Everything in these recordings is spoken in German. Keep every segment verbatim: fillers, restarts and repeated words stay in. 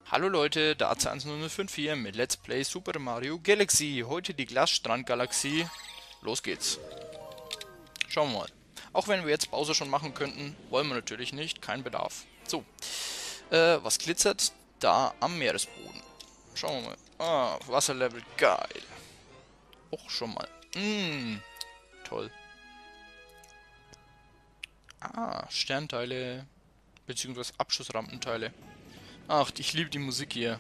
Hallo Leute, da eins null null fünf vier mit Let's Play Super Mario Galaxy. Heute die Glasstrand-Galaxie. Los geht's. Schauen wir mal. Auch wenn wir jetzt Pause schon machen könnten, wollen wir natürlich nicht. Kein Bedarf. So. Äh, was glitzert da am Meeresboden? Schauen wir mal. Ah, Wasserlevel. Geil. Och, schon mal. Mm, toll. Ah, Sternteile. Beziehungsweise Abschussrampenteile. Ach, ich liebe die Musik hier.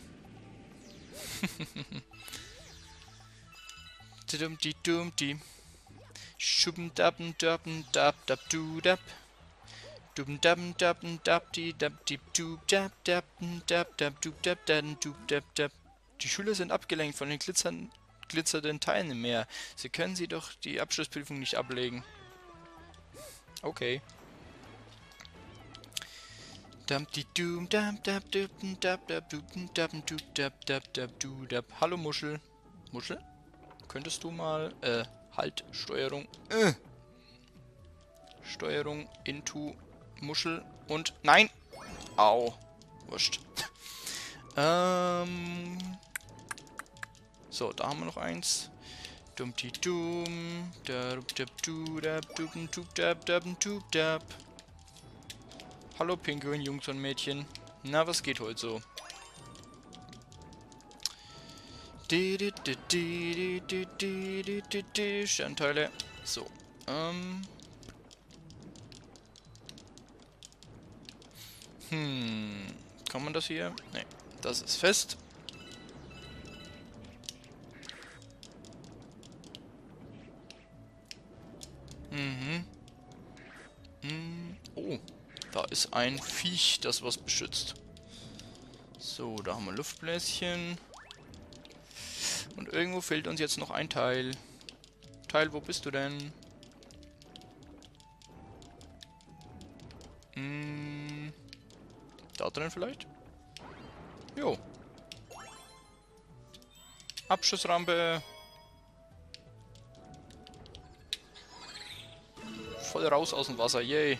Dum-di dum-di. Schubben dabben dabben dab dab du dab. Dum dabben dabben dab di dab di du dab dab dab dab du dab dan du dab dab. Die Schüler sind abgelenkt von den glitzern, glitzernden Teilen im Meer. Sie können sie doch die Abschlussprüfung nicht ablegen. Okay. Dab di dum dab dab dab dab dab du dab du dab dab dab du dab. Hallo Muschel. Muschel? Könntest du mal, äh, halt, Steuerung, äh, Steuerung, into, Muschel und, nein! Au, wurscht. ähm, so, da haben wir noch eins. Dumpty dum, dab dab du dab dub dub dab dab dub dab. Hallo Pinguin, Jungs und Mädchen. Na, was geht heute so? Sternteile. So. Ähm. Hm. Kann man das hier? Ne, das ist fest. Mhm. Hm. Oh. Da ist ein Viech, das was beschützt. So, da haben wir Luftbläschen. Und irgendwo fehlt uns jetzt noch ein Teil. Teil, wo bist du denn? Hm, da drin vielleicht? Jo. Abschussrampe. Voll raus aus dem Wasser, yay.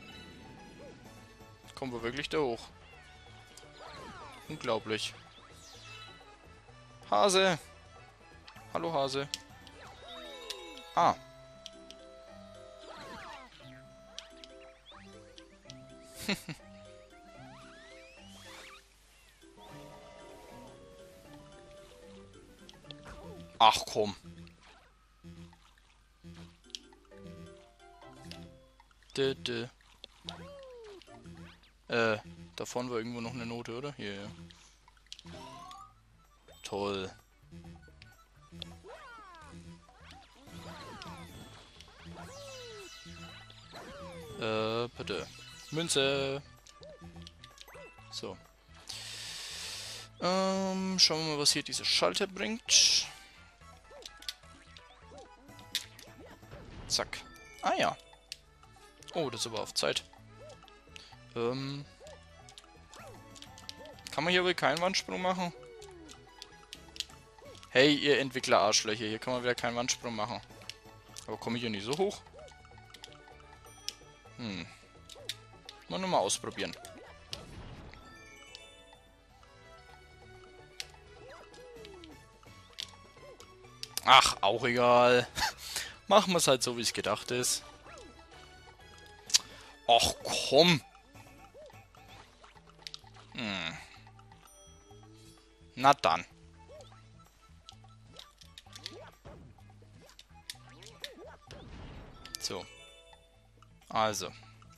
Kommen wir wirklich da hoch? Unglaublich. Hase. Hallo Hase. Ah. Ach komm. Dö, dö. Äh, da vorne war irgendwo noch eine Note, oder? Hier, ja. Toll. Äh, bitte. Münze. So. Ähm, schauen wir mal, was hier dieser Schalter bringt. Zack. Ah ja. Oh, das ist aber auf Zeit. Ähm. Kann man hier wohl keinen Wandsprung machen? Hey, ihr Entwickler-Arschlöcher, hier kann man wieder keinen Wandsprung machen. Aber komme ich hier nicht so hoch? Hm. Mal nur mal ausprobieren. Ach, auch egal. Machen wir es halt so, wie es gedacht ist. Ach, komm. Hm. Na dann. So. Also.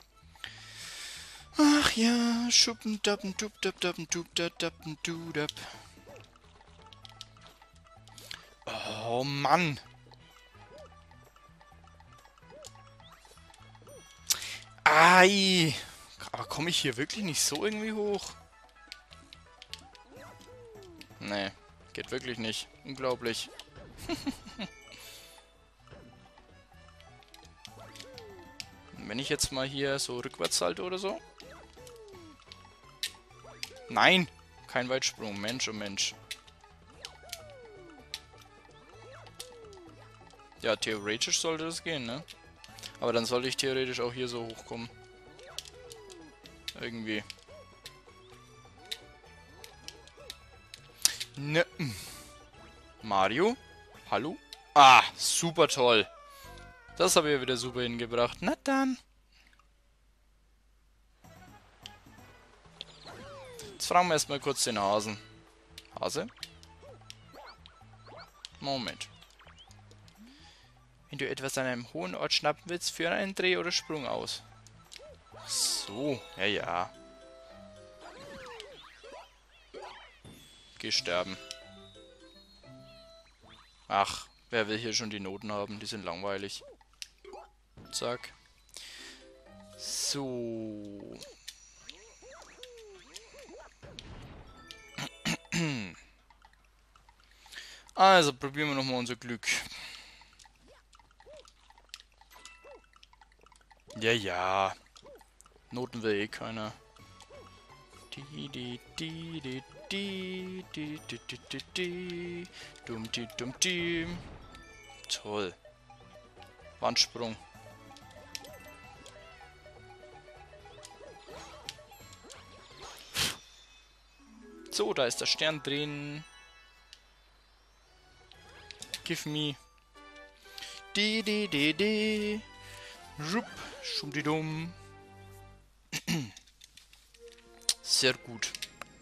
Ach ja, schuppen, dappen, dub, dab, dappen, dub, dab, dappen, du, dab. Oh Mann. Ei. Aber komme ich hier wirklich nicht so irgendwie hoch? Nee, geht wirklich nicht. Unglaublich. Wenn ich jetzt mal hier so rückwärts salte oder so. Nein! Kein Weitsprung. Mensch, oh Mensch. Ja, theoretisch sollte das gehen, ne? Aber dann sollte ich theoretisch auch hier so hochkommen. Irgendwie. Ne. Mario? Hallo? Ah, super toll. Das habe ich ja wieder super hingebracht. Na dann. Jetzt fragen wir erstmal kurz den Hasen. Hase? Moment. Wenn du etwas an einem hohen Ort schnappen willst, führe einen Dreh- oder Sprung aus. So, ja, ja. Geh sterben. Ach, wer will hier schon die Noten haben? Die sind langweilig. Zack. So. Also, probieren wir nochmal unser Glück. Ja, ja. Noten will eh keiner. Die, die, die, die, die, die, die, die, die, die. Dumm, die, dumm, die. Toll. Wandsprung. So, da ist der Stern drin. Give me. Die, die, die, die. Rup, schumdidum. Sehr gut.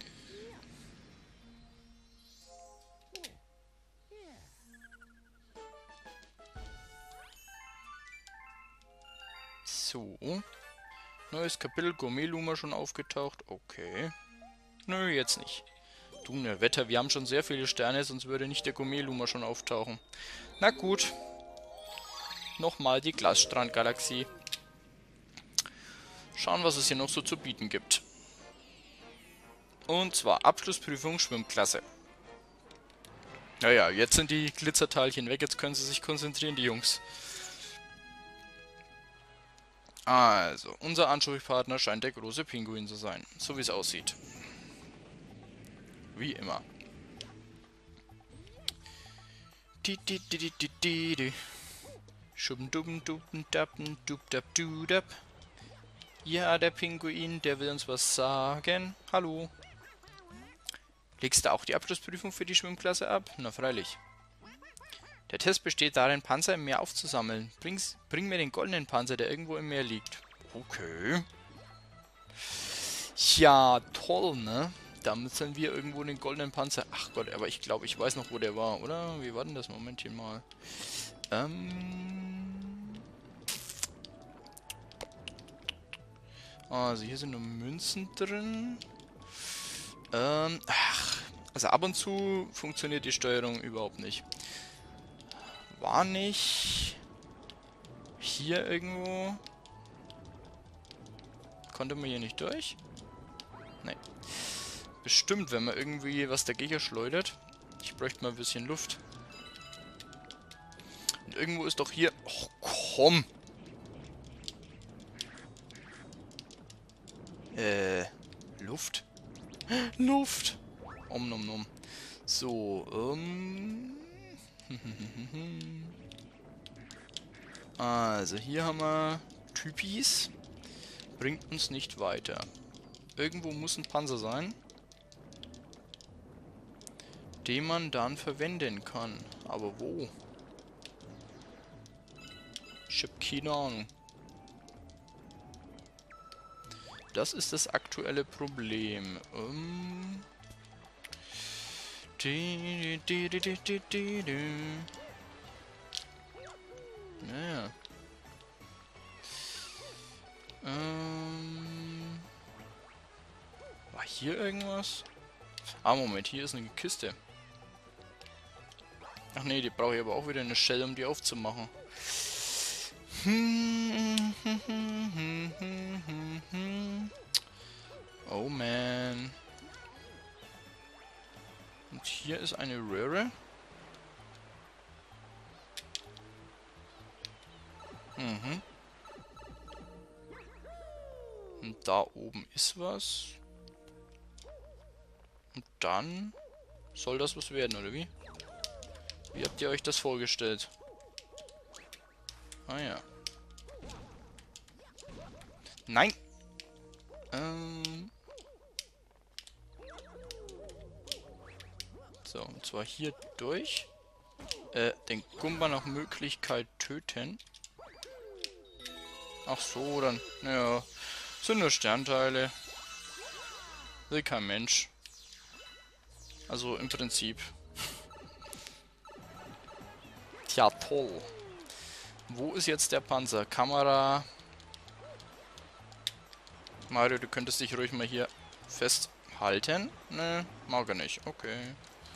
So. Neues Kapitel, Gourmet-Luma schon aufgetaucht. Okay. Nö, jetzt nicht. Du, ne Wetter, wir haben schon sehr viele Sterne, sonst würde nicht der Gourmet-Luma schon auftauchen. Na gut. Nochmal die Glasstrand-Galaxie. Schauen, was es hier noch so zu bieten gibt. Und zwar Abschlussprüfung Schwimmklasse. Naja, jetzt sind die Glitzerteilchen weg, jetzt können sie sich konzentrieren, die Jungs. Also, unser Ansprechpartner scheint der große Pinguin zu sein, so wie es aussieht. Wie immer. Di di di di di di di. Schubendubendubendabendubdabdudab. Ja, der Pinguin, der will uns was sagen. Hallo. Legst du auch die Abschlussprüfung für die Schwimmklasse ab? Na freilich. Der Test besteht darin, Panzer im Meer aufzusammeln. Bring's, bring mir den goldenen Panzer, der irgendwo im Meer liegt. Okay. Ja, toll, ne? Da müssen wir irgendwo den goldenen Panzer... Ach Gott, aber ich glaube, ich weiß noch, wo der war, oder? Wie war denn das? Momentchen mal. Ähm... Also hier sind nur Münzen drin. Ähm... Ach... Also ab und zu funktioniert die Steuerung überhaupt nicht. War nicht... Hier irgendwo... Konnte man hier nicht durch? Nee. Bestimmt, wenn man irgendwie was dagegen schleudert. Ich bräuchte mal ein bisschen Luft. Und irgendwo ist doch hier... Och, komm! Äh... Luft? Luft! Om nom nom. So, ähm... Also, hier haben wir Typis. Bringt uns nicht weiter. Irgendwo muss ein Panzer sein, den man dann verwenden kann. Aber wo? Ich hab keine Ahnung. Das ist das aktuelle Problem. Um di, di, di, di, di, di, di. Naja. Ähm. War hier irgendwas? Ah, Moment, hier ist eine Kiste. Ach nee, die brauche ich aber auch wieder eine Shell, um die aufzumachen. Oh man. Und hier ist eine Röhre. Mhm. Und da oben ist was. Und dann soll das was werden, oder wie? Wie habt ihr euch das vorgestellt? Ah ja. Nein! Ähm. So, und zwar hier durch. Äh, den Gumba nach Möglichkeit töten. Ach so, dann, naja, sind nur Sternteile. Will kein Mensch. Also im Prinzip. Tja, toll. Wo ist jetzt der Panzer? Kamera. Mario, du könntest dich ruhig mal hier festhalten. Ne, mag er nicht. Okay.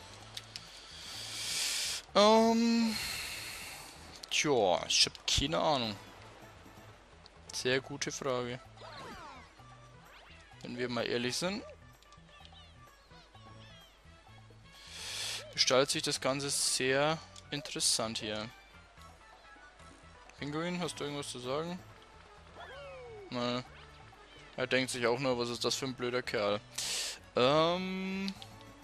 Ähm. Tja, ich hab keine Ahnung. Sehr gute Frage. Wenn wir mal ehrlich sind. Gestaltet sich das Ganze sehr interessant hier. Pinguin, hast du irgendwas zu sagen? Nein. Er denkt sich auch nur, was ist das für ein blöder Kerl. Ähm.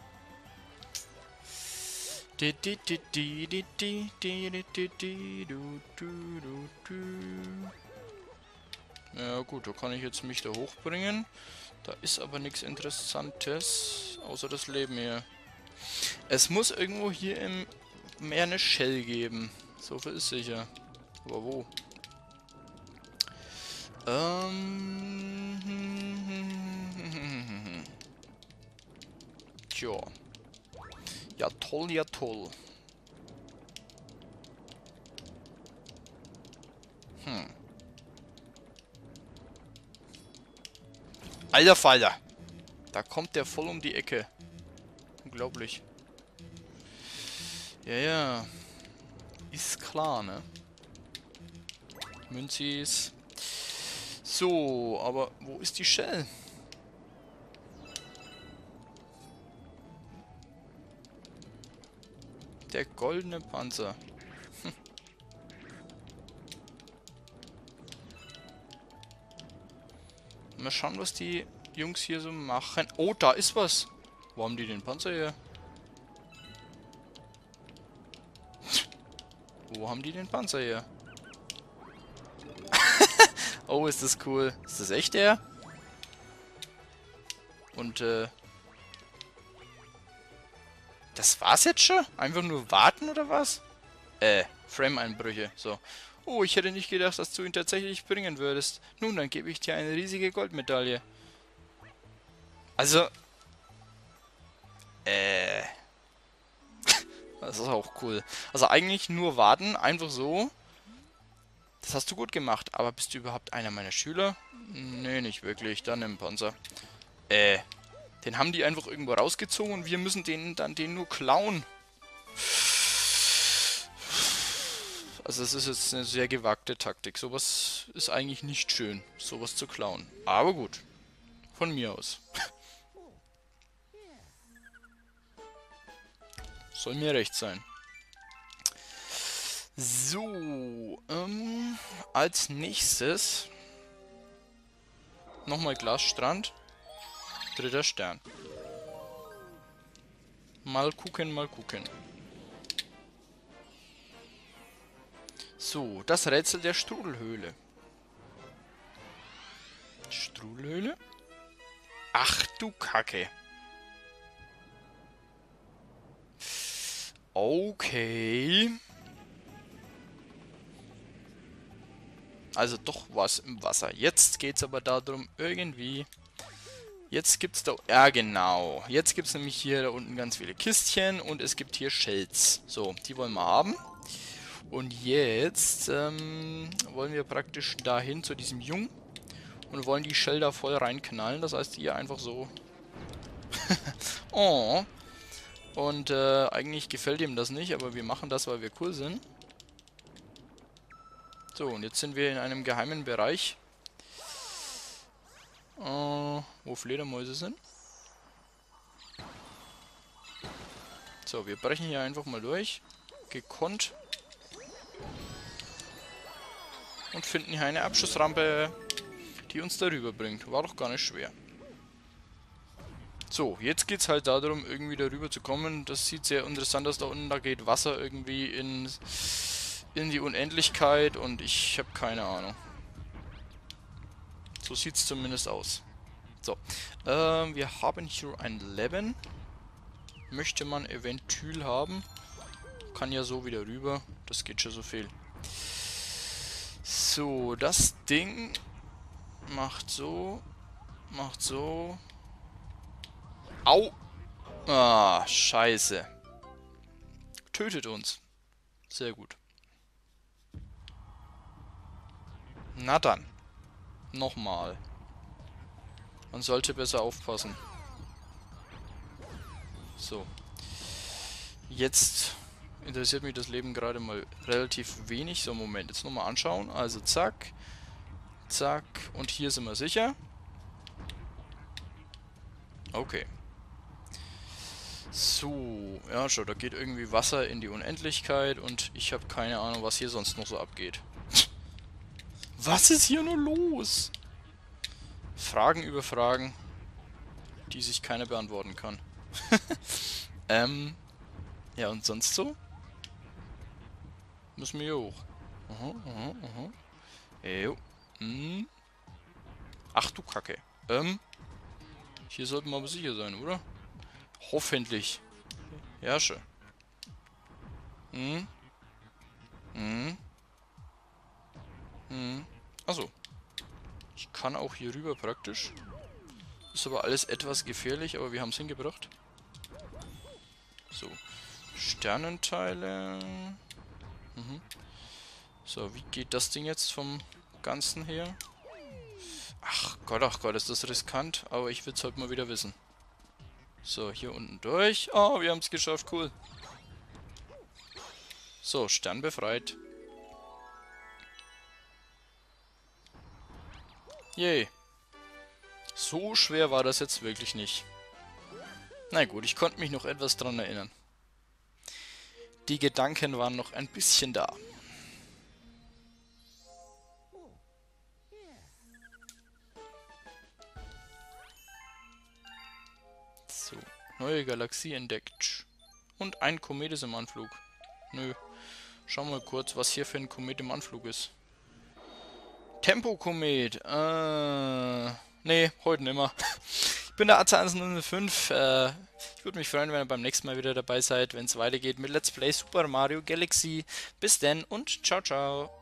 Ja gut, da kann ich jetzt mich da hochbringen. Da ist aber nichts Interessantes, außer das Leben hier. Es muss irgendwo hier im Meer eine Shell geben. So viel ist sicher. Aber wo? Ähm. Tja. Ja toll, ja toll. Hm. Alter Falter. Da kommt der voll um die Ecke. Unglaublich. Ja, ja. Ist klar, ne? Münzis. So, aber wo ist die Shell? Der goldene Panzer. Hm. Mal schauen, was die Jungs hier so machen. Oh, da ist was. Wo haben die den Panzer her? Wo haben die den Panzer her? Oh, ist das cool. Ist das echt der? Und, äh... das war's jetzt schon? Einfach nur warten, oder was? Äh, Frame-Einbrüche. So. Oh, ich hätte nicht gedacht, dass du ihn tatsächlich bringen würdest. Nun, dann gebe ich dir eine riesige Goldmedaille. Also... Äh... Das ist auch cool. Also eigentlich nur warten, einfach so. Das hast du gut gemacht. Aber bist du überhaupt einer meiner Schüler? Nee, nicht wirklich. Dann im Panzer. Äh... Den haben die einfach irgendwo rausgezogen und wir müssen den dann den nur klauen. Also es ist jetzt eine sehr gewagte Taktik. Sowas ist eigentlich nicht schön, sowas zu klauen. Aber gut. Von mir aus. Soll mir recht sein. So, ähm, als nächstes nochmal Glasstrand. Dritter Stern. Mal gucken, mal gucken. So, das Rätsel der Strudelhöhle. Strudelhöhle? Ach du Kacke. Okay. Also doch was im Wasser. Jetzt geht es aber darum, irgendwie... Jetzt gibt's da... Ja, genau. Jetzt gibt es nämlich hier da unten ganz viele Kistchen und es gibt hier Shells. So, die wollen wir haben. Und jetzt ähm, wollen wir praktisch dahin zu diesem Jungen und wollen die Shell da voll reinknallen. Das heißt, hier einfach so... Oh. Und äh, eigentlich gefällt ihm das nicht, aber wir machen das, weil wir cool sind. So, und jetzt sind wir in einem geheimen Bereich. Uh, wo Fledermäuse sind. So, wir brechen hier einfach mal durch. Gekonnt. Und finden hier eine Abschussrampe, die uns darüber bringt. War doch gar nicht schwer. So, jetzt geht es halt darum, irgendwie darüber zu kommen. Das sieht sehr interessant aus da unten. Da geht Wasser irgendwie in, in die Unendlichkeit und ich habe keine Ahnung. So sieht es zumindest aus. So, ähm, wir haben hier ein Leben. möchte man eventuell haben. Kann ja so wieder rüber. Das geht schon so viel. So, das Ding macht so. Macht so. Au! Ah, scheiße. Tötet uns. Sehr gut. Na dann. Nochmal. Man sollte besser aufpassen. So. Jetzt interessiert mich das Leben gerade mal relativ wenig. So, Moment. Jetzt nochmal anschauen. Also zack. Zack. Und hier sind wir sicher. Okay. So. Ja, schon. Da geht irgendwie Wasser in die Unendlichkeit. Und ich habe keine Ahnung, was hier sonst noch so abgeht. Was ist hier nur los? Fragen über Fragen, die sich keiner beantworten kann. ähm, ja, und sonst so? Müssen wir hier hoch. Aha, aha, aha. Ejo. Hm. Ach du Kacke. Ähm, hier sollten wir aber sicher sein, oder? Hoffentlich. Ja, schon. Hm. Hm. Hm. Achso. Ich kann auch hier rüber praktisch. Ist aber alles etwas gefährlich, aber wir haben es hingebracht. So. Sternenteile. Mhm. So, wie geht das Ding jetzt vom Ganzen her? Ach Gott, ach Gott, ist das riskant, aber ich will es heute mal wieder wissen. So, hier unten durch. Oh, wir haben es geschafft, cool. So, Stern befreit. Yay. So schwer war das jetzt wirklich nicht. Na gut, ich konnte mich noch etwas dran erinnern. Die Gedanken waren noch ein bisschen da. So, neue Galaxie entdeckt. Und ein Komet ist im Anflug. Nö. Schauen wir mal kurz, was hier für ein Komet im Anflug ist. Tempo-Komet. Äh, nee, heute nimmer. Ich bin der Atze eins null fünf. Äh, ich würde mich freuen, wenn ihr beim nächsten Mal wieder dabei seid, wenn es weitergeht mit Let's Play Super Mario Galaxy. Bis denn und ciao, ciao.